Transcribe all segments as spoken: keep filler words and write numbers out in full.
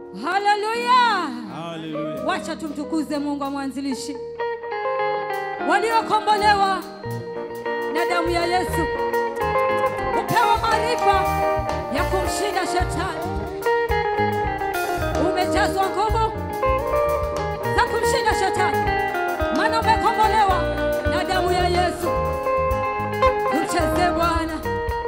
Hallelujah. Hallelujah. Wacha tumtukuze Mungu wa mwanzilishi. Waliokombolewa na damu ya Yesu upewa maarifa ya kumshinda shetani. Umejazwa nguvu za kumshinda shetani, maana umekombolewa na damu ya Yesu. Mcheze Bwana.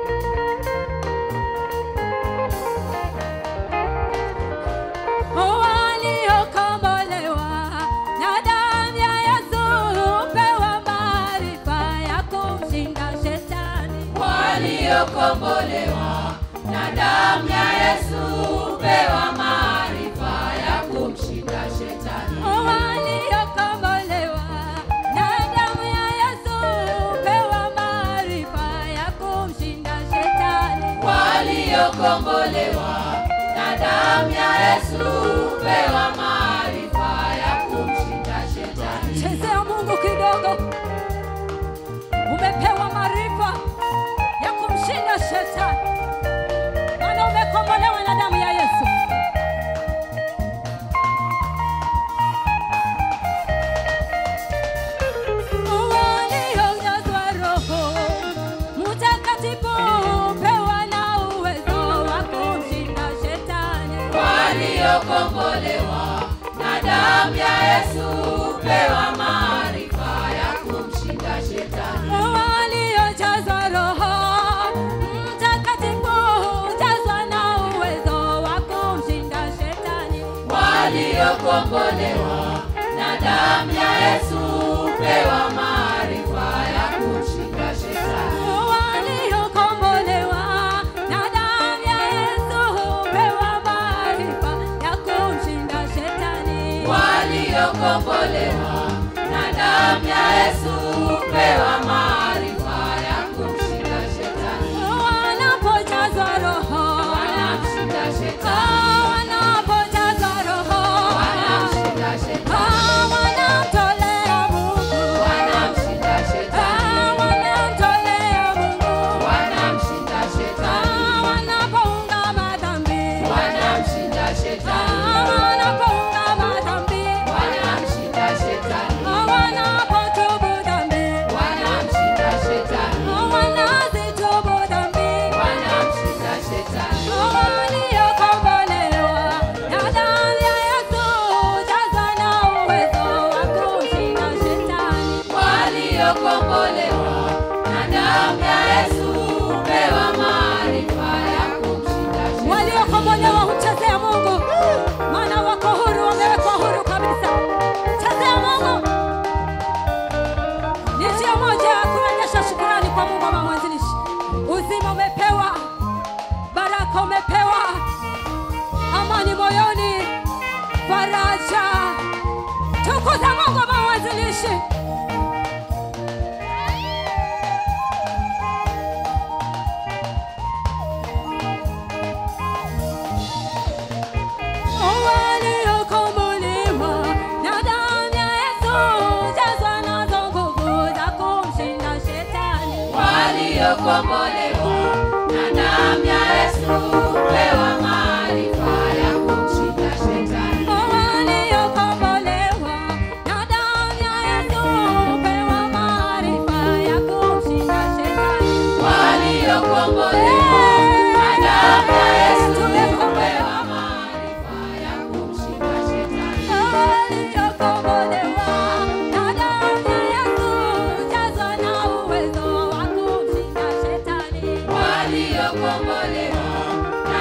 Waliokombolewa na damu ya Yesu pewa maarifa ya kumshinda shetani. Waliokombolewa na damu ya Yesu pewa maarifa ya kumshinda shetani. Waliokombolewa na damu ya Yesu pewa maarifa ya kumshinda shetani. Chezea Mungu kidogo. Umepewa maarifa ya kumshinda shetani, maana umekombolewa na damu ya Yesu. Waliojazwa Roho Mtakatifu pewa na uwezo wa kumshinda shetani. Waliokombolewa na damu ya Yesu pewa maarifa ya kumshinda shetani. Waliojazwa Roho Mtakatifu jazwa na uwezo wa kumshinda shetani. Waliokombolewa na damu ya Yesu pewa maarifa ya kumshinda shetani. Waliokombolewa na damu ya Yesu pewa maarifa ya kumshinda shetani. Waliokombolewa na damu ya Yesu pewa maarifa ya kumshinda shetani. Wanapojazwa Roho wanamshinda shetani. Wanapojazwa Roho wanamshinda shetani. Wanamtolea Mungu wanamshinda shetani. Wanamtolea Mungu wanamshinda shetani. Wanapoungama dhambi wanamshinda shetani. Wanapoungama dhambi wanamshinda shetani. Wanapotubu dhambi wanamshinda shetani. Wanazitubu dhambi wanamshinda shetani. Waliokombolewa na damu ya Yesu jazwa na uwezo wa kumshinda shetani. Waliokombolewa na damu ya Yesu pewa maarifa ya kumshinda shetani. Waliokombolewa humchezea Mungu, maana wako huru, wamewekwa huru kabisa. Chezea Mungu. Ni njia moja ya kuonyesha shukrani kwa Mungu wa mwanzilishi. Uzima umepewa, baraka umepewa, amani moyoni, faraja. Tukuza Mungu wa mwanzilishi. Waliokombolewa na damu ya Yesu jazwa nazo nguvu za kumshinda shetani. Waliokombolewa na damu ya Yesu pewa maarifa ya kumshinda shetani. Waliokombolewa na damu ya Yesu pewa maarifa ya kumshinda shetani. Waliokombolewa na damu ya Yesu pewa maarifa ya kumshinda shetani. Waliokombolewa na damu ya Yesu jazwa na uwezo wa kumshinda shetani. Waliokombolewa na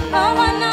hawana